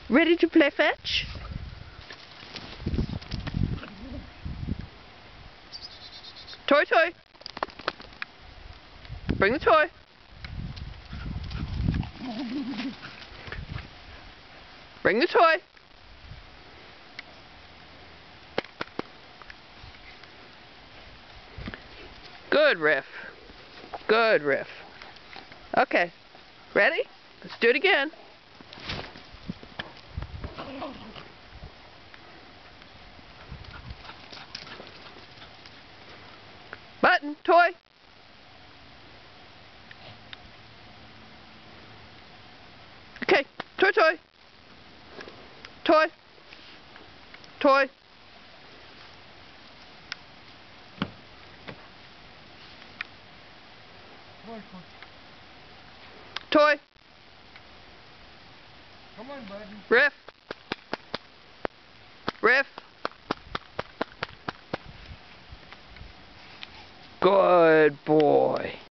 Ready to play fetch? Toy, toy. Bring the toy. Bring the toy. Good, Riff. Good, Riff. Okay. Ready? Let's do it again. Button, toy. Okay, toy, toy. Toy. Toy. Toy. Come on, bud. Riff. Riff. Good boy.